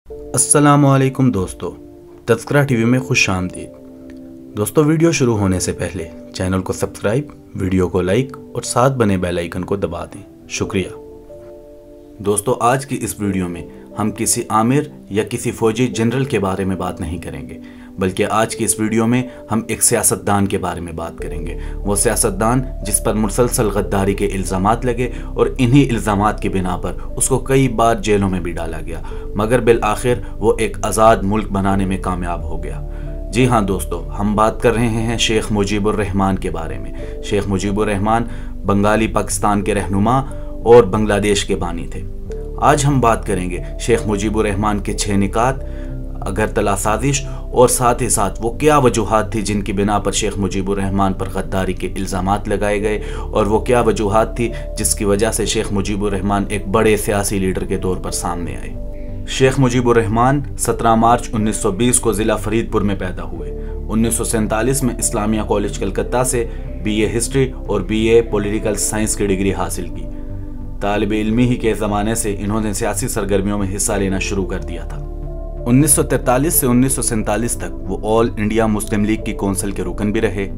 السلام علیکم دوستو، تذکرہ ٹی وی میں خوش آمدید۔ دوستو، ویڈیو شروع ہونے سے پہلے چینل کو سبسکرائب، ویڈیو کو لائک اور ساتھ بنے بیل آئیکن کو دبا دیں، شکریہ۔ دوستو، آج کی اس ویڈیو میں ہم کسی عامر یا کسی فوجی جنرل کے بارے میں بات نہیں کریں گے، بلکہ آج کی اس ویڈیو میں ہم ایک سیاستدان کے بارے میں بات کریں گے۔ وہ سیاستدان جس پر مسلسل غداری کے الزامات لگے اور انہی الزامات کی بنا پر اس کو کئی بار جیلوں میں بھی ڈالا گیا، مگر بالآخر وہ ایک آزاد ملک بنانے میں کامیاب ہو گیا۔ جی ہاں دوستو، ہم بات کر رہے ہیں شیخ مجیب الرحمان کے بارے میں۔ شیخ مجیب الرحمان بنگالی پاکستان کے رہنما اور بنگلہ دیش کے بانی تھے۔ آج ہم بات کریں گے شیخ مجیب الرحمان کے 6 نکات، اگرتلا سازش اور ساتھ ہی ساتھ وہ کیا وجوہات تھی جن کی بنا پر شیخ مجیب الرحمان پر غداری کے الزامات لگائے گئے، اور وہ کیا وجوہات تھی جس کی وجہ سے شیخ مجیب الرحمان ایک بڑے سیاسی لیڈر کے طور پر سامنے آئے۔ شیخ مجیب الرحمان 17 مارچ 1920 کو ضلع فرید پور میں پیدا ہوئے۔ 1947 میں اسلامیہ کالج کلکتہ سے BA ہسٹری اور BA پولیٹیکل سائنس کی ڈگری حاصل کی۔ طالب علمی ہی کے زمانے سے انہوں نے سیاسی سرگرمیوں میں حصہ لینا شروع کر دیا تھا۔ 1943 سے 1947 تک وہ آل انڈیا مسلم لیگ کی کونسل کے رکن بھی رہے۔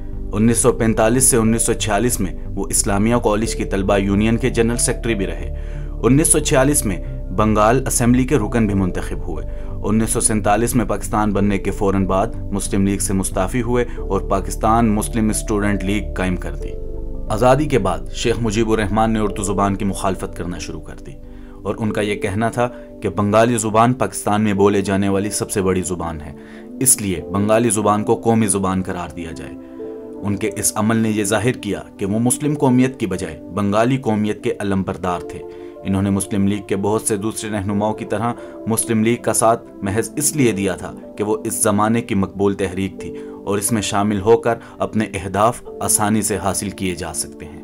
1945 سے 1946 میں وہ اسلامیہ کالج کی طلبہ یونین کے جنرل سیکرٹری بھی رہے۔ 1946 میں بنگال اسمبلی کے رکن بھی منتخب ہوئے۔ 1947 میں پاکستان بننے کے فوراً بعد مسلم لیگ سے مستعفی ہوئے اور پاکستان مسلم اسٹوڈنٹ لیگ قائم کر دی۔ آزادی کے بعد شیخ مجیب الرحمان نے اردو زبان کی مخالفت کرنا شروع کر دی، اور ان کا یہ کہنا تھا کہ بنگالی زبان پاکستان میں بولے جانے والی سب سے بڑی زبان ہے، اس لیے بنگالی زبان کو قومی زبان قرار دیا جائے۔ ان کے اس عمل نے یہ ظاہر کیا کہ وہ مسلم قومیت کی بجائے بنگالی قومیت کے علمبردار تھے۔ انہوں نے مسلم لیگ کے بہت سے دوسرے رہنماؤں کی طرح مسلم لیگ کا ساتھ محض اس لیے دیا تھا کہ وہ اس زمانے کی مقبول تحریک تھی اور اس میں شامل ہو کر اپنے اہداف آسانی سے حاصل کیے جا سکتے ہیں۔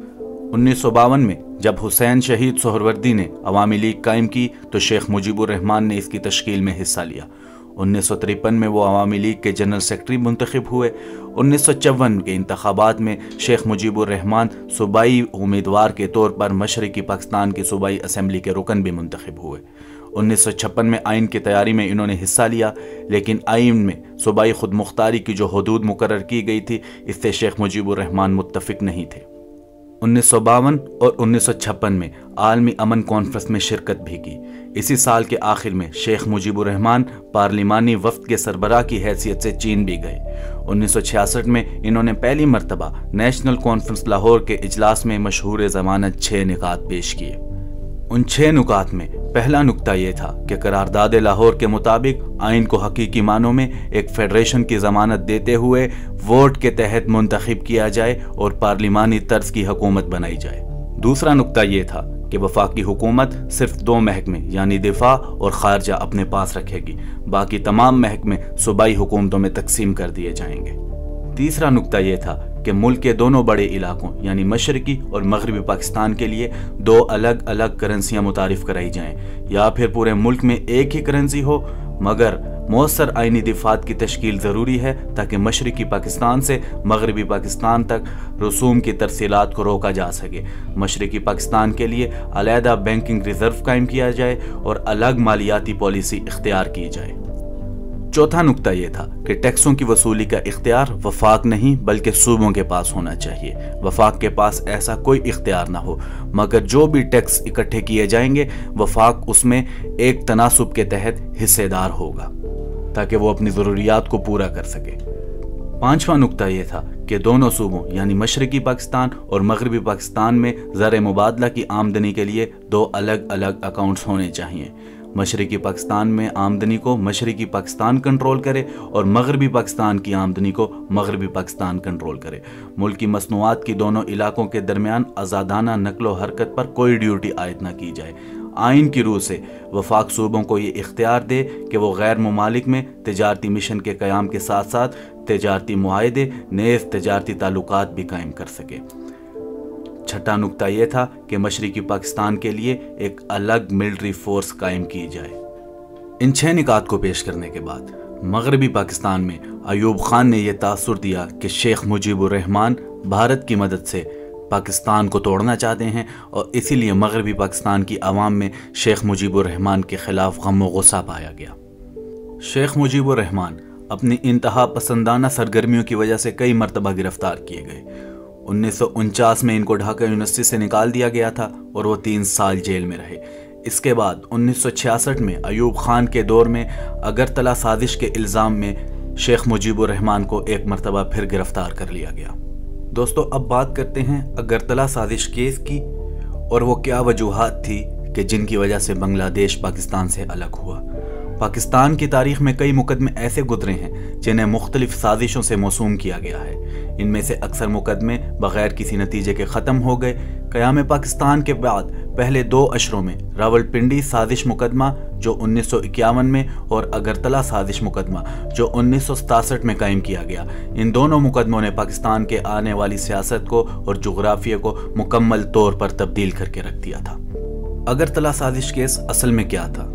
1952 میں جب حسین شہید سہروردی نے عوامی لیگ قائم کی تو شیخ مجیب الرحمان نے اس کی تشکیل میں حصہ لیا۔ 1953 میں وہ عوامی لیگ کے جنرل سیکرٹری منتخب ہوئے۔ 1954 کے انتخابات میں شیخ مجیب الرحمان صوبائی امیدوار کے طور پر مشرقی پاکستان کی صوبائی اسمبلی کے رکن بھی منتخب ہوئے۔ 1956 میں آئین کی تیاری میں انہوں نے حصہ لیا، لیکن آئین میں صوبائی خود مختاری کی جو حدود مقرر کی گئی تھی اس سے شیخ مجیب الرحمان متفق نہیں تھے۔ 1952 اور 1956 میں عالمی امن کانفرنس میں شرکت بھی کی۔ اسی سال کے آخر میں شیخ مجیب الرحمان پارلیمانی وفد کے سربراہ کی حیثیت سے چین بھی گئے۔ 1966 میں انہوں نے پہلی مرتبہ نیشنل کانفرنس لاہور کے اجلاس میں مشہور ضمانت 6 نکات پیش کیے۔ ان 6 نکات میں پہلا نکتہ یہ تھا کہ قرارداد لاہور کے مطابق آئین کو حقیقی معنوں میں ایک فیڈریشن کی ضمانت دیتے ہوئے ووٹ کے تحت منتخب کیا جائے اور پارلیمانی طرز کی حکومت بنائی جائے۔ دوسرا نکتہ یہ تھا کہ وفاقی حکومت صرف 2 محکمے یعنی دفاع اور خارجہ اپنے پاس رکھے گی، باقی تمام محکمے صوبائی حکومتوں میں تقسیم کر دیے جائیں گے۔ تیسرا نکتہ یہ تھا کہ ملک کے دونوں بڑے علاقوں یعنی مشرقی اور مغربی پاکستان کے لیے 2 الگ الگ کرنسیاں متعارف کرائی جائیں، یا پھر پورے ملک میں ایک ہی کرنسی ہو، مگر مؤثر آئینی دفعات کی تشکیل ضروری ہے تاکہ مشرقی پاکستان سے مغربی پاکستان تک رسوم کی ترسیلات کو روکا جا سکے۔ مشرقی پاکستان کے لیے علیحدہ بینکنگ ریزرو قائم کیا جائے اور الگ مالیاتی پالیسی اختیار کی جائے۔ چوتھا نکتہ یہ تھا کہ ٹیکسوں کی وصولی کا اختیار وفاق نہیں بلکہ صوبوں کے پاس ہونا چاہیے۔ وفاق کے پاس ایسا کوئی اختیار نہ ہو، مگر جو بھی ٹیکس اکٹھے کیے جائیں گے وفاق اس میں ایک تناسب کے تحت حصے دار ہوگا تاکہ وہ اپنی ضروریات کو پورا کر سکے۔ پانچواں نکتہ یہ تھا کہ دونوں صوبوں یعنی مشرقی پاکستان اور مغربی پاکستان میں زر مبادلہ کی آمدنی کے لیے 2 الگ الگ اکاؤنٹس ہونے چاہیے۔ مشرقی پاکستان میں آمدنی کو مشرقی پاکستان کنٹرول کرے اور مغربی پاکستان کی آمدنی کو مغربی پاکستان کنٹرول کرے۔ ملکی مصنوعات کی دونوں علاقوں کے درمیان آزادانہ نقل و حرکت پر کوئی ڈیوٹی عائد نہ کی جائے۔ آئین کی روح سے وفاق صوبوں کو یہ اختیار دے کہ وہ غیر ممالک میں تجارتی مشن کے قیام کے ساتھ ساتھ تجارتی معاہدے نیز تجارتی تعلقات بھی قائم کر سکے۔ چھٹا نکتہ یہ تھا کہ مشرقی پاکستان کے لیے ایک الگ ملٹری فورس قائم کی جائے۔ ان 6 نکات کو پیش کرنے کے بعد مغربی پاکستان میں ایوب خان نے یہ تاثر دیا کہ شیخ مجیب الرحمان بھارت کی مدد سے پاکستان کو توڑنا چاہتے ہیں اور اسی لیے مغربی پاکستان کی عوام میں شیخ مجیب الرحمان کے خلاف غم و غصہ پایا گیا۔ شیخ مجیب الرحمان اپنی انتہا پسندانہ سرگرمیوں کی وجہ سے کئی مرتبہ گرفتار کیے گئے۔ 1949 میں ان کو ڈھاکہ یونیورسٹی سے نکال دیا گیا تھا اور وہ 3 سال جیل میں رہے۔ اس کے بعد 1966 میں ایوب خان کے دور میں اگرتلہ سازش کے الزام میں شیخ مجیب الرحمان کو ایک مرتبہ پھر گرفتار کر لیا گیا۔ دوستو اب بات کرتے ہیں اگرتلہ سازش کیس کی اور وہ کیا وجوہات تھی کہ جن کی وجہ سے بنگلہ دیش پاکستان سے الگ ہوا۔ پاکستان کی تاریخ میں کئی مقدمے ایسے گزرے ہیں جنہیں مختلف سازشوں سے موسوم کیا گیا ہے۔ ان میں سے اکثر مقدمے بغیر کسی نتیجے کے ختم ہو گئے۔ قیام پاکستان کے بعد پہلے 2 اشروں میں راولپنڈی سازش مقدمہ جو 1951 میں اور اگرتلہ سازش مقدمہ جو 1967 میں قائم کیا گیا، ان دونوں مقدموں نے پاکستان کے آنے والی سیاست کو اور جغرافیہ کو مکمل طور پر تبدیل کر کے رکھ دیا تھا۔ اگرتلہ سازش کیس اصل میں کیا تھا؟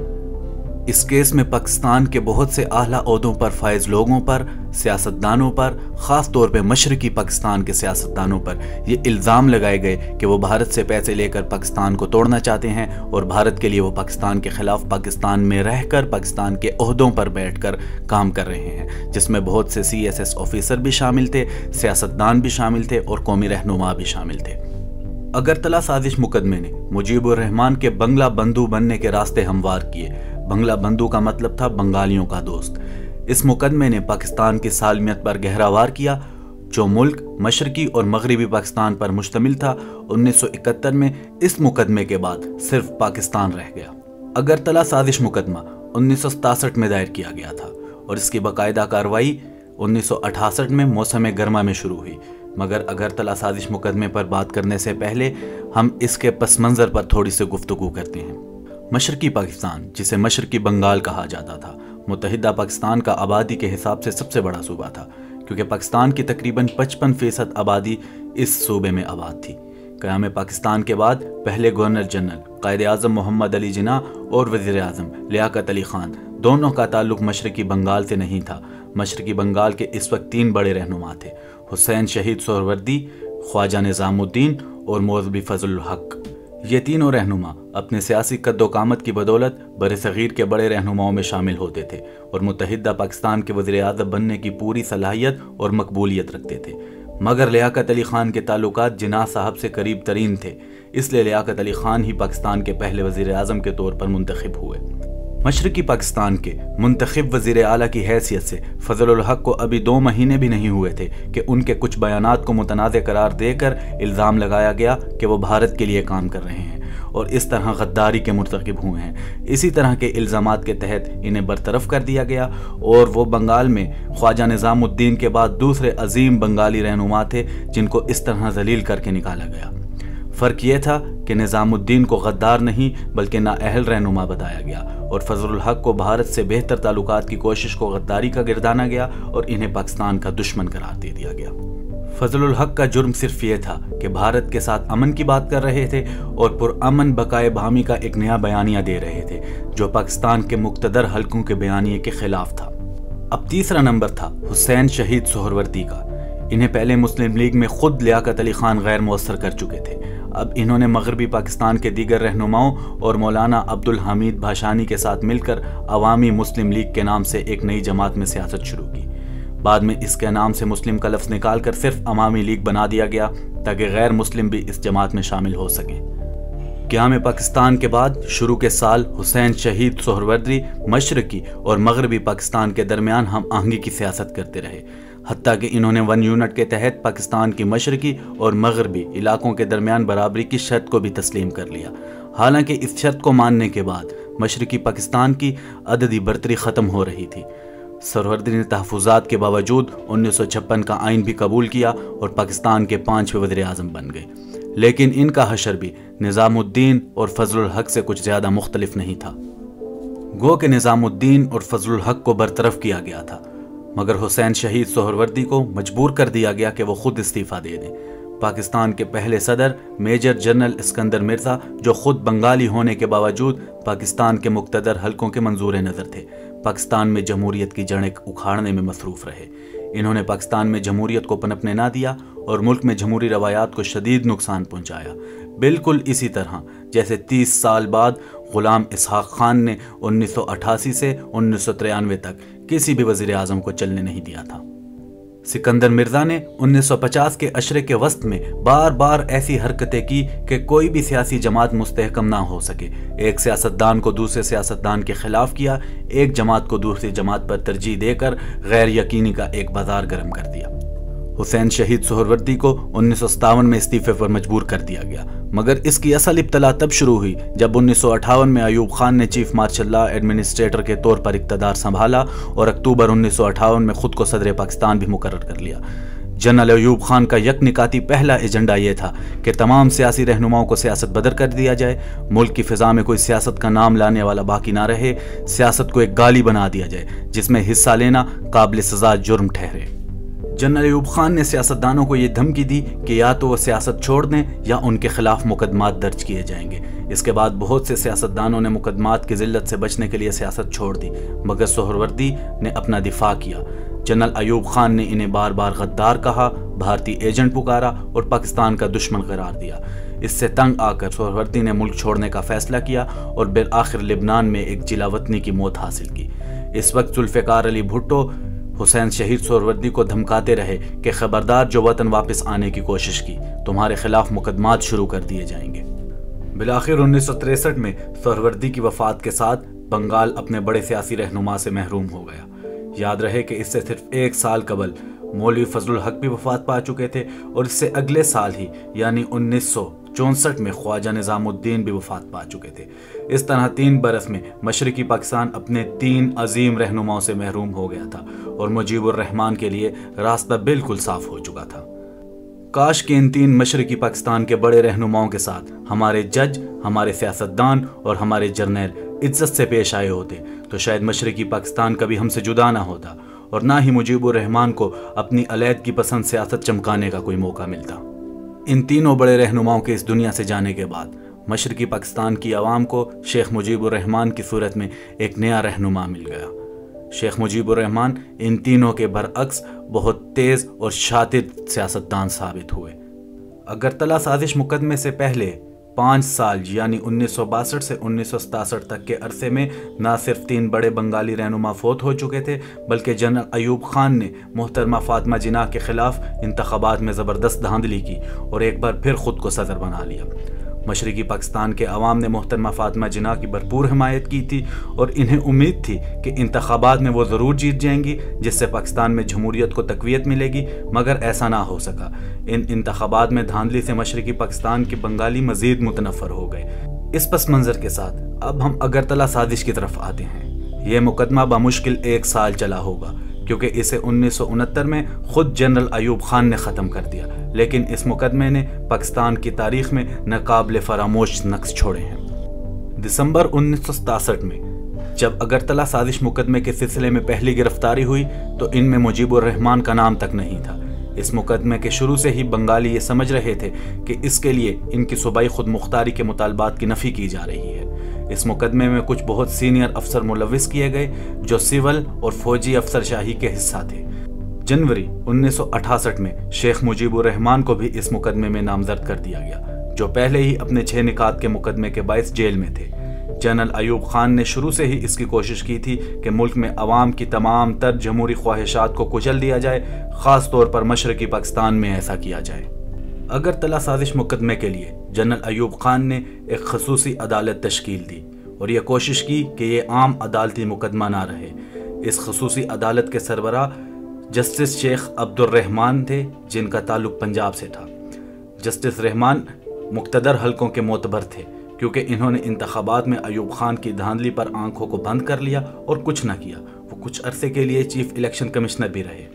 اس کیس میں پاکستان کے بہت سے اعلیٰ عہدوں پر فائز لوگوں پر، سیاستدانوں پر، خاص طور پہ مشرقی پاکستان کے سیاستدانوں پر یہ الزام لگائے گئے کہ وہ بھارت سے پیسے لے کر پاکستان کو توڑنا چاہتے ہیں اور بھارت کے لیے وہ پاکستان کے خلاف پاکستان میں رہ کر پاکستان کے عہدوں پر بیٹھ کر کام کر رہے ہیں، جس میں بہت سے CSS آفیسر بھی شامل تھے، سیاستدان بھی شامل تھے اور قومی رہنما بھی شامل تھے۔ اگرتلہ سازش مقدمے نے مجیب الرحمان کے بنگلہ بندو بننے کے راستے ہموار کیے۔ بنگلہ بندو کا مطلب تھا بنگالیوں کا دوست۔ اس مقدمے نے پاکستان کی سالمیت پر گہرا وار کیا، جو ملک مشرقی اور مغربی پاکستان پر مشتمل تھا۔ 1971 میں اس مقدمے کے بعد صرف پاکستان رہ گیا۔ اگرتلہ سازش مقدمہ 1967 میں دائر کیا گیا تھا اور اس کی باقاعدہ کارروائی 1968 میں موسم گرما میں شروع ہوئی، مگر اگرتلہ سازش مقدمے پر بات کرنے سے پہلے ہم اس کے پس منظر پر تھوڑی سی گفتگو کرتے ہیں۔ مشرقی پاکستان، جسے مشرقی بنگال کہا جاتا تھا، متحدہ پاکستان کا آبادی کے حساب سے سب سے بڑا صوبہ تھا، کیونکہ پاکستان کی تقریباً 55% آبادی اس صوبے میں آباد تھی۔ قیام پاکستان کے بعد پہلے گورنر جنرل قائد اعظم محمد علی جناح اور وزیر اعظم لیاقت علی خان دونوں کا تعلق مشرقی بنگال سے نہیں تھا۔ مشرقی بنگال کے اس وقت 3 بڑے رہنما تھے: حسین شہید سہروردی، خواجہ نظام الدین اور مولوی فضل الحق۔ یہ تینوں رہنما اپنے سیاسی قد و قامت کی بدولت برصغیر کے بڑے رہنماؤں میں شامل ہوتے تھے اور متحدہ پاکستان کے وزیر اعظم بننے کی پوری صلاحیت اور مقبولیت رکھتے تھے، مگر لیاقت علی خان کے تعلقات جناح صاحب سے قریب ترین تھے، اس لیے لیاقت علی خان ہی پاکستان کے پہلے وزیر اعظم کے طور پر منتخب ہوئے۔ مشرقی پاکستان کے منتخب وزیر اعلیٰ کی حیثیت سے فضل الحق کو ابھی 2 مہینے بھی نہیں ہوئے تھے کہ ان کے کچھ بیانات کو متنازع قرار دے کر الزام لگایا گیا کہ وہ بھارت کے لیے کام کر رہے ہیں اور اس طرح غداری کے مرتکب ہوئے ہیں۔ اسی طرح کے الزامات کے تحت انہیں برطرف کر دیا گیا اور وہ بنگال میں خواجہ نظام الدین کے بعد دوسرے عظیم بنگالی رہنما تھے جن کو اس طرح ذلیل کر کے نکالا گیا۔ فرق یہ تھا کہ نظام الدین کو غدار نہیں بلکہ نااہل رہنما بتایا گیا اور فضل الحق کو بھارت سے بہتر تعلقات کی کوشش کو غداری کا گردانا گیا اور انہیں پاکستان کا دشمن قرار دے دیا گیا۔ فضل الحق کا جرم صرف یہ تھا کہ بھارت کے ساتھ امن کی بات کر رہے تھے اور پرامن بقائے باہمی کا ایک نیا بیانیہ دے رہے تھے جو پاکستان کے مقتدر حلقوں کے بیانیے کے خلاف تھا۔ اب تیسرا نمبر تھا حسین شہید سہروردی کا۔ انہیں پہلے مسلم لیگ میں خود لیاقت علی خان غیر مؤثر کر چکے تھے۔ اب انہوں نے مغربی پاکستان کے دیگر رہنماؤں اور مولانا عبدالحمید بھاشانی کے ساتھ مل کر عوامی مسلم لیگ کے نام سے ایک نئی جماعت میں سیاست شروع کی۔ بعد میں اس کے نام سے مسلم کا لفظ نکال کر صرف عوامی لیگ بنا دیا گیا تاکہ غیر مسلم بھی اس جماعت میں شامل ہو سکیں۔ قیام پاکستان کے بعد شروع کے سال حسین شہید سہروردی مشرقی اور مغربی پاکستان کے درمیان ہم آہنگی کی سیاست کرتے رہے، حتیٰ کہ انہوں نے 1 یونٹ کے تحت پاکستان کی مشرقی اور مغربی علاقوں کے درمیان برابری کی شرط کو بھی تسلیم کر لیا۔ حالانکہ اس شرط کو ماننے کے بعد مشرقی پاکستان کی عددی برتری ختم ہو رہی تھی۔ سہروردی نے تحفظات کے باوجود 1956 کا آئین بھی قبول کیا اور پاکستان کے 5ویں وزیر اعظم بن گئے، لیکن ان کا حشر بھی نظام الدین اور فضل الحق سے کچھ زیادہ مختلف نہیں تھا۔ گو کہ نظام الدین اور فضل الحق کو برطرف کیا گیا تھا، مگر حسین شہید سہروردی کو مجبور کر دیا گیا کہ وہ خود استعفیٰ دے دیں۔ پاکستان کے پہلے صدر میجر جنرل اسکندر مرزا، جو خود بنگالی ہونے کے باوجود پاکستان کے مقتدر حلقوں کے منظور نظر تھے، پاکستان میں جمہوریت کی جڑیں اکھاڑنے میں مصروف رہے۔ انہوں نے پاکستان میں جمہوریت کو پنپنے نہ دیا اور ملک میں جمہوری روایات کو شدید نقصان پہنچایا، بالکل اسی طرح جیسے 30 سال بعد غلام اسحاق خان نے 1988 سے 1993 تک کسی بھی وزیر اعظم کو چلنے نہیں دیا تھا۔ سکندر مرزا نے 1950 کے عشرے کے وسط میں بار بار ایسی حرکتیں کی کہ کوئی بھی سیاسی جماعت مستحکم نہ ہو سکے، ایک سیاستدان کو دوسرے سیاستدان کے خلاف کیا، ایک جماعت کو دوسری جماعت پر ترجیح دے کر غیر یقینی کا ایک بازار گرم کر دیا۔ حسین شہید سہروردی کو 1957 میں استعفے پر مجبور کر دیا گیا، مگر اس کی اصل ابتلا تب شروع ہوئی جب 1958 میں ایوب خان نے چیف مارشل لا ایڈمنسٹریٹر کے طور پر اقتدار سنبھالا اور اکتوبر 1958 میں خود کو صدر پاکستان بھی مقرر کر لیا۔ جنرل ایوب خان کا یک نکاتی پہلا ایجنڈا یہ تھا کہ تمام سیاسی رہنماؤں کو سیاست بدر کر دیا جائے، ملک کی فضا میں کوئی سیاست کا نام لانے والا باقی نہ رہے، سیاست کو ایک گالی بنا دیا جائے جس میں حصہ لینا قابل سزا جرم ٹھہرے۔ جنرل ایوب خان نے سیاستدانوں کو یہ دھمکی دی کہ یا تو وہ سیاست چھوڑ دیں یا ان کے خلاف مقدمات درج کیے جائیں گے۔ اس کے بعد بہت سے سیاستدانوں نے مقدمات کی ذلت سے بچنے کے لیے سیاست چھوڑ دی، مگر سہروردی نے اپنا دفاع کیا۔ جنرل ایوب خان نے انہیں بار بار غدار کہا، بھارتی ایجنٹ پکارا اور پاکستان کا دشمن قرار دیا۔ اس سے تنگ آ کر سہروردی نے ملک چھوڑنے کا فیصلہ کیا اور بالآخر لبنان میں ایک جلا وطنی کی موت حاصل کی۔ اس وقت ذوالفقار علی بھٹو حسین شہید سہروردی کو دھمکاتے رہے کہ خبردار جو وطن واپس آنے کی کوشش کی تمہارے خلاف مقدمات شروع کر دیے جائیں گے۔ بالآخر 1963 میں سہروردی کی وفات کے ساتھ بنگال اپنے بڑے سیاسی رہنما سے محروم ہو گیا۔ یاد رہے کہ اس سے صرف 1 سال قبل مولوی فضل الحق بھی وفات پا چکے تھے اور اس سے اگلے سال ہی یعنی 1964 میں خواجہ نظام الدین بھی وفات پا چکے تھے۔ اس طرح 3 برس میں مشرقی پاکستان اپنے 3 عظیم رہنماؤں سے محروم ہو گیا تھا اور مجیب الرحمان کے لیے راستہ بالکل صاف ہو چکا تھا۔ کاش کہ ان 3 مشرقی پاکستان کے بڑے رہنماؤں کے ساتھ ہمارے جج، ہمارے سیاستدان اور ہمارے جرنیل عزت سے پیش آئے ہوتے تو شاید مشرقی پاکستان کبھی ہم سے جدا نہ ہوتا اور نہ ہی مجیب الرحمان کو اپنی علیحدگی پسند سیاست چمکانے کا کوئی موقع ملتا۔ ان تینوں بڑے رہنماؤں کے اس دنیا سے جانے کے بعد مشرقی پاکستان کی عوام کو شیخ مجیب الرحمان کی صورت میں ایک نیا رہنما مل گیا۔ شیخ مجیب الرحمان ان تینوں کے برعکس بہت تیز اور شاطر سیاستدان ثابت ہوئے۔ اگرتلہ سازش مقدمے سے پہلے 5 سال یعنی 1962 سے 1967 تک کے عرصے میں نہ صرف 3 بڑے بنگالی رہنما فوت ہو چکے تھے بلکہ جنرل ایوب خان نے محترمہ فاطمہ جناح کے خلاف انتخابات میں زبردست دھاندلی کی اور ایک بار پھر خود کو صدر بنا لیا۔ مشرقی پاکستان کے عوام نے محترمہ فاطمہ جناح کی بھرپور حمایت کی تھی اور انہیں امید تھی کہ انتخابات میں وہ ضرور جیت جائیں گی جس سے پاکستان میں جمہوریت کو تقویت ملے گی، مگر ایسا نہ ہو سکا۔ ان انتخابات میں دھاندلی سے مشرقی پاکستان کے بنگالی مزید متنفر ہو گئے۔ اس پس منظر کے ساتھ اب ہم اگرتلہ سازش کی طرف آتے ہیں۔ یہ مقدمہ بمشکل 1 سال چلا ہوگا کیونکہ اسے 1969 میں خود جنرل ایوب خان نے ختم کر دیا، لیکن اس مقدمے نے پاکستان کی تاریخ میں ناقابل فراموش نقش چھوڑے ہیں۔ دسمبر 1967 میں جب اگرتلہ سازش مقدمے کے سلسلے میں پہلی گرفتاری ہوئی تو ان میں مجیب الرحمان کا نام تک نہیں تھا۔ اس مقدمے کے شروع سے ہی بنگالی یہ سمجھ رہے تھے کہ اس کے لیے ان کی صوبائی خود مختاری کے مطالبات کی نفی کی جا رہی ہے۔ اس مقدمے میں کچھ بہت سینئر افسر ملوث کیے گئے جو سول اور فوجی افسر شاہی کے حصہ تھے۔ جنوری 1968 میں شیخ مجیب الرحمان کو بھی اس مقدمے میں نامزد کر دیا گیا، جو پہلے ہی اپنے 6 نکات کے مقدمے کے باعث جیل میں تھے۔ جنرل ایوب خان نے شروع سے ہی اس کی کوشش کی تھی کہ ملک میں عوام کی تمام تر جمہوری خواہشات کو کچل دیا جائے، خاص طور پر مشرقی پاکستان میں ایسا کیا جائے۔ اگرتلہ سازش مقدمے کے لیے جنرل ایوب خان نے ایک خصوصی عدالت تشکیل دی اور یہ کوشش کی کہ یہ عام عدالتی مقدمہ نہ رہے۔ اس خصوصی عدالت کے سربراہ جسٹس شیخ عبد الرحمان تھے جن کا تعلق پنجاب سے تھا۔ جسٹس رحمان مقتدر حلقوں کے معتبر تھے کیونکہ انہوں نے انتخابات میں ایوب خان کی دھاندلی پر آنکھوں کو بند کر لیا اور کچھ نہ کیا۔ وہ کچھ عرصے کے لیے چیف الیکشن کمشنر بھی رہے۔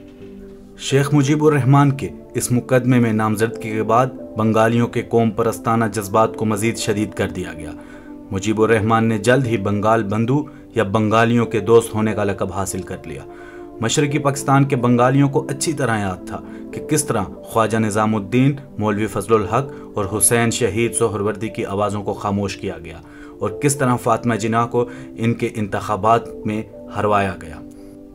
شیخ مجیب الرحمان کے اس مقدمے میں نامزدگی کے بعد بنگالیوں کے قوم پرستانہ جذبات کو مزید شدید کر دیا گیا۔ مجیب الرحمان نے جلد ہی بنگال بندو یا بنگالیوں کے دوست ہونے کا لقب حاصل کر لیا۔ مشرقی پاکستان کے بنگالیوں کو اچھی طرح یاد تھا کہ کس طرح خواجہ نظام الدین، مولوی فضل الحق اور حسین شہید سہروردی کی آوازوں کو خاموش کیا گیا اور کس طرح فاطمہ جناح کو ان کے انتخابات میں ہروایا گیا۔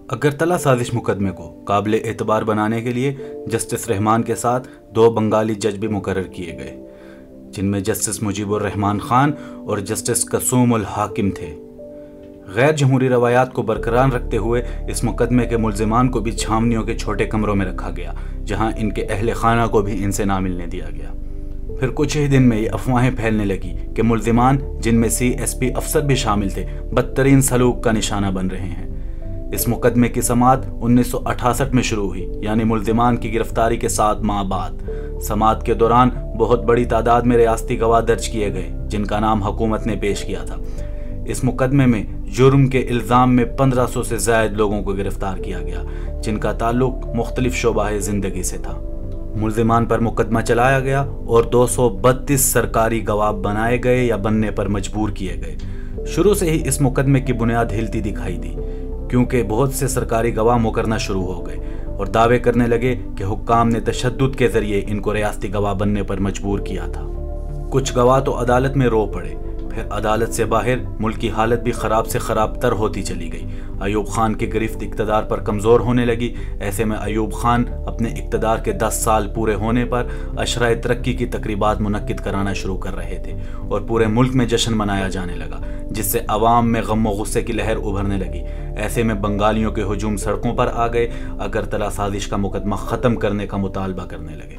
اگرتلا سازش مقدمے کو قابل اعتبار بنانے کے لیے جسٹس رحمان کے ساتھ 2 بنگالی جج بھی مقرر کیے گئے، جن میں جسٹس مجیب الرحمان خان اور جسٹس قصوم الحاکم تھے۔ غیر جمہوری روایات کو برقرار رکھتے ہوئے اس مقدمے کے ملزمان کو بھی چھاونیوں کے چھوٹے کمروں میں رکھا گیا، جہاں ان کے اہل خانہ کو بھی ان سے نہ ملنے دیا گیا۔ پھر کچھ ہی دن میں یہ افواہیں پھیلنے لگی کہ ملزمان، جن میں CSP افسر بھی شامل تھے، بدترین سلوک کا نشانہ بن رہے ہیں۔ اس مقدمے کی سماعت 1968 میں شروع ہوئی، یعنی ملزمان کی گرفتاری کے 7 ماہ بعد۔ سماعت کے دوران بہت بڑی تعداد میں ریاستی گواہ درج کیے گئے، جن کا نام حکومت نے پیش کیا تھا۔ اس مقدمے میں جرم کے الزام میں 1500 سے زائد لوگوں کو گرفتار کیا گیا، جن کا تعلق مختلف شعبہ زندگی سے تھا۔ ملزمان پر مقدمہ چلایا گیا اور 232 سرکاری گواہ بنائے گئے یا بننے پر مجبور کیے گئے۔ شروع سے ہی اس مقدمے کی بنیاد ہلتی دکھائی دی، کیونکہ بہت سے سرکاری گواہ مکرنا شروع ہو گئے اور دعوے کرنے لگے کہ حکام نے تشدد کے ذریعے ان کو ریاستی گواہ بننے پر مجبور کیا تھا۔ کچھ گواہ تو عدالت میں رو پڑے۔ پھر عدالت سے باہر ملک کی حالت بھی خراب سے خراب تر ہوتی چلی گئی۔ ایوب خان کی گرفت اقتدار پر کمزور ہونے لگی۔ ایسے میں ایوب خان اپنے اقتدار کے 10 سال پورے ہونے پر عشرۂ ترقی کی تقریبات منعقد کرانا شروع کر رہے تھے اور پورے ملک میں جشن منایا جانے لگا، جس سے عوام میں غم و غصے کی لہر ابھرنے لگی۔ ایسے میں بنگالیوں کے ہجوم سڑکوں پر آ گئے، اگرتلا سازش کا مقدمہ ختم کرنے کا مطالبہ کرنے لگے۔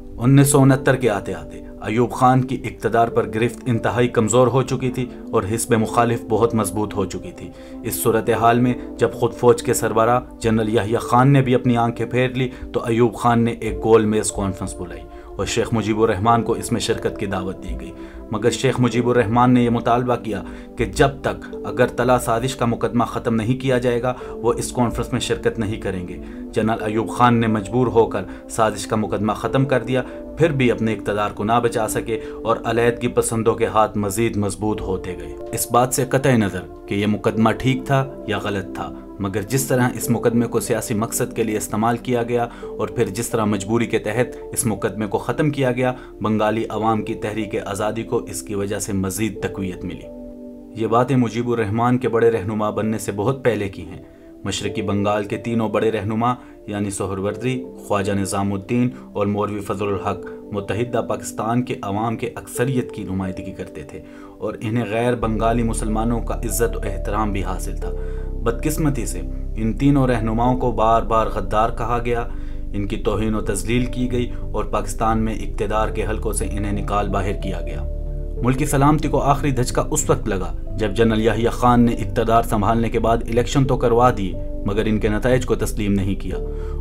1969 کے آتے آتے ایوب خان کی اقتدار پر گرفت انتہائی کمزور ہو چکی تھی اور حزب مخالف بہت مضبوط ہو چکی تھی۔ اس صورتحال میں جب خود فوج کے سربراہ جنرل یحییٰ خان نے بھی اپنی آنکھیں پھیر لی تو ایوب خان نے ایک گول میز کانفرنس بلائی اور شیخ مجیب الرحمان کو اس میں شرکت کی دعوت دی گئی، مگر شیخ مجیب الرحمان نے یہ مطالبہ کیا کہ جب تک اگرتلا سازش کا مقدمہ ختم نہیں کیا جائے گا وہ اس کانفرنس میں شرکت نہیں کریں گے۔ جنرل ایوب خان نے مجبور ہو کر سازش کا مقدمہ ختم کر دیا، پھر بھی اپنے اقتدار کو نہ بچا سکے اور علیحدگی پسندوں کے ہاتھ مزید مضبوط ہوتے گئے۔ اس بات سے قطع نظر کہ یہ مقدمہ ٹھیک تھا یا غلط تھا، مگر جس طرح اس مقدمے کو سیاسی مقصد کے لیے استعمال کیا گیا اور پھر جس طرح مجبوری کے تحت اس مقدمے کو ختم کیا گیا، بنگالی عوام کی تحریک آزادی کو اس کی وجہ سے مزید تقویت ملی۔ یہ باتیں مجیب الرحمان کے بڑے رہنما بننے سے بہت پہلے کی ہیں۔ مشرقی بنگال کے تینوں بڑے رہنما یعنی سہروردی، خواجہ نظام الدین اور مولوی فضل الحق متحدہ پاکستان کے عوام کے اکثریت کی نمائندگی کرتے تھے اور انہیں غیر بنگالی مسلمانوں کا عزت و احترام بھی حاصل تھا۔ بدقسمتی سے ان تینوں رہنماؤں کو بار بار غدار کہا گیا، ان کی توہین و تذلیل کی گئی اور پاکستان میں اقتدار کے حلقوں سے انہیں نکال باہر کیا گیا۔ ملک کی سلامتی کو آخری دھچکا اس وقت لگا جب جنرل یحییٰ خان نے اقتدار سنبھالنے کے بعد الیکشن تو کروا دیے مگر ان کے نتائج کو تسلیم نہیں کیا۔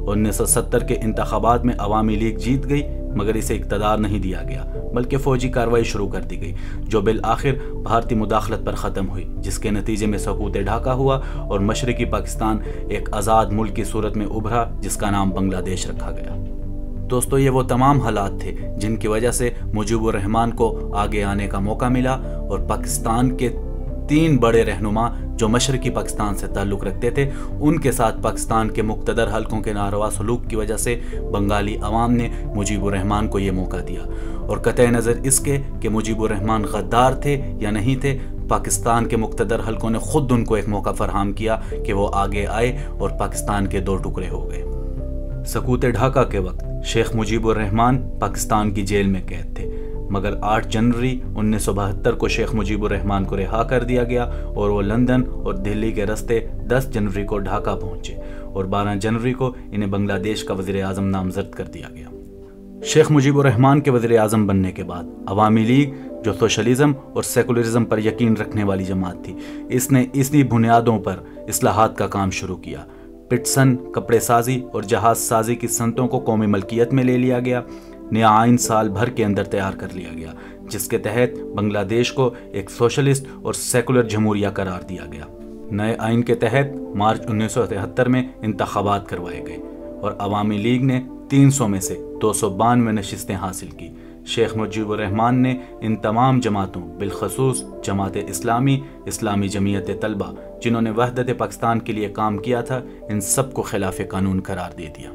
1970 کے انتخابات میں عوامی لیگ جیت گئی مگر اسے اقتدار نہیں دیا گیا بلکہ فوجی کارروائی شروع کر دی گئی جو بالآخر بھارتی مداخلت پر ختم ہوئی، جس کے نتیجے میں سقوط ڈھاکہ ہوا اور مشرقی پاکستان ایک آزاد ملک کی صورت میں ابھرا جس کا نام بنگلہ دیش رکھا گیا۔ دوستو، یہ وہ تمام حالات تھے جن کی وجہ سے مجیب الرحمان کو آگے آنے کا موقع ملا اور پاکستان کے 3 بڑے رہنما جو مشرقی پاکستان سے تعلق رکھتے تھے ان کے ساتھ پاکستان کے مقتدر حلقوں کے ناروا سلوک کی وجہ سے بنگالی عوام نے مجیب الرحمان کو یہ موقع دیا، اور قطع نظر اس کے کہ مجیب الرحمان غدار تھے یا نہیں تھے، پاکستان کے مقتدر حلقوں نے خود ان کو ایک موقع فراہم کیا کہ وہ آگے آئے اور پاکستان کے 2 ٹکڑے ہو گئے۔ سقوط ڈھاکہ کے وقت شیخ مجیب الرحمان پاکستان کی جیل میں قید تھے، مگر 8 جنوری 1972 کو شیخ مجیب الرحمان کو رہا کر دیا گیا اور وہ لندن اور دہلی کے راستے 10 جنوری کو ڈھاکہ پہنچے اور 12 جنوری کو انہیں بنگلہ دیش کا وزیر اعظم نامزد کر دیا گیا۔ شیخ مجیب الرحمان کے وزیر اعظم بننے کے بعد عوامی لیگ جو سوشلزم اور سیکولرزم پر یقین رکھنے والی جماعت تھی، اس نے اسی بنیادوں پر اصلاحات کا کام شروع کیا۔ پٹسن، کپڑے سازی اور جہاز سازی کی صنعتوں کو قومی ملکیت میں لے لیا گیا۔ نیا آئین سال بھر کے اندر تیار کر لیا گیا جس کے تحت بنگلہ دیش کو ایک سوشلسٹ اور سیکولر جمہوریہ قرار دیا گیا۔ نئے آئین کے تحت مارچ 1973 میں انتخابات کروائے گئے اور عوامی لیگ نے 300 میں سے 292 نشستیں حاصل کی۔ شیخ مجیب الرحمان نے ان تمام جماعتوں بالخصوص جماعت اسلامی، اسلامی جمعیت طلبہ جنہوں نے وحدت پاکستان کے لیے کام کیا تھا، ان سب کو خلاف قانون قرار دے دیا۔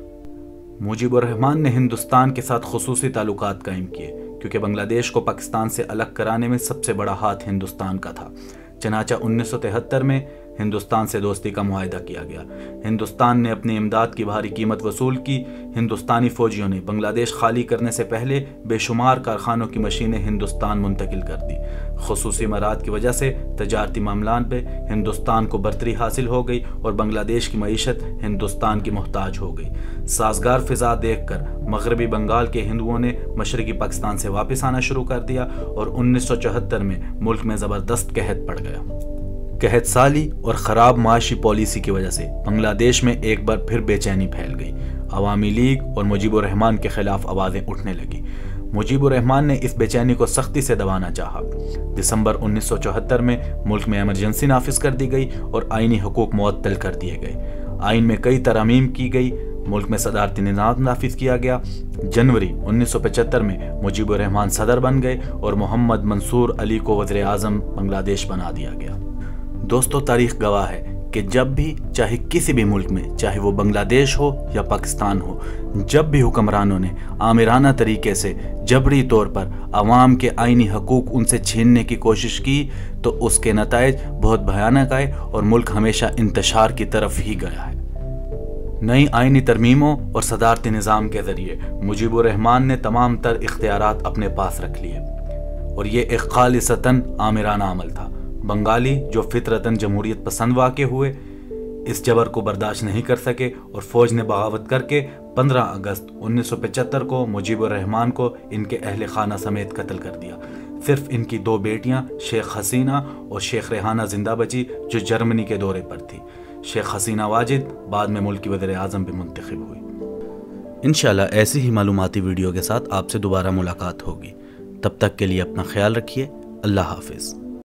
مجیب الرحمان نے ہندوستان کے ساتھ خصوصی تعلقات قائم کیے کیونکہ بنگلہ دیش کو پاکستان سے الگ کرانے میں سب سے بڑا ہاتھ ہندوستان کا تھا۔ چنانچہ 1973 میں ہندوستان سے دوستی کا معاہدہ کیا گیا۔ ہندوستان نے اپنی امداد کی بھاری قیمت وصول کی۔ ہندوستانی فوجیوں نے بنگلہ دیش خالی کرنے سے پہلے بے شمار کارخانوں کی مشینیں ہندوستان منتقل کر دی۔ خصوصی امارات کی وجہ سے تجارتی معاملات پہ ہندوستان کو برتری حاصل ہو گئی اور بنگلہ دیش کی معیشت ہندوستان کی محتاج ہو گئی۔ سازگار فضا دیکھ کر مغربی بنگال کے ہندوؤں نے مشرقی پاکستان سے واپس آنا شروع کر دیا اور 1974 میں ملک میں زبردست قحط پڑ گیا۔ قحط سالی اور خراب معاشی پالیسی کی وجہ سے بنگلہ دیش میں ایک بار پھر بے چینی پھیل گئی۔ عوامی لیگ اور مجیب الرحمان کے خلاف آوازیں اٹھنے لگیں۔ مجیب الرحمان نے اس بے چینی کو سختی سے دبانا چاہا۔ دسمبر 1974 میں ملک میں ایمرجنسی نافذ کر دی گئی اور آئینی حقوق معطل کر دیے گئے۔ آئین میں کئی ترامیم کی گئی، ملک میں صدارتی نظام نافذ کیا گیا۔ جنوری 1975 میں مجیب الرحمان صدر بن گئے اور محمد منصور علی کو وزیر اعظم بنگلہ دیش بنا دیا گیا۔ دوستو، تاریخ گواہ ہے کہ جب بھی چاہے کسی بھی ملک میں، چاہے وہ بنگلہ دیش ہو یا پاکستان ہو، جب بھی حکمرانوں نے آمرانہ طریقے سے جبری طور پر عوام کے آئینی حقوق ان سے چھیننے کی کوشش کی تو اس کے نتائج بہت بھیانک آئے اور ملک ہمیشہ انتشار کی طرف ہی گیا ہے۔ نئی آئینی ترمیموں اور صدارتی نظام کے ذریعے مجیب الرحمان نے تمام تر اختیارات اپنے پاس رکھ لیے اور یہ ایک خالصتاً آمرانہ عمل تھا۔ بنگالی جو فطرتاً جمہوریت پسند واقع ہوئے اس جبر کو برداشت نہیں کر سکے اور فوج نے بغاوت کر کے 15 اگست 1975 کو مجیب الرحمان کو ان کے اہل خانہ سمیت قتل کر دیا۔ صرف ان کی 2 بیٹیاں شیخ حسینہ اور شیخ ریحانہ زندہ بچی جو جرمنی کے دورے پر تھی۔ شیخ حسینہ واجد بعد میں ملک کی وزیر اعظم بھی منتخب ہوئی۔ انشاءاللہ ایسی ہی معلوماتی ویڈیو کے ساتھ آپ سے دوبارہ ملاقات ہوگی۔ تب تک کے لیے اپنا خیال رکھیے۔ اللہ حافظ۔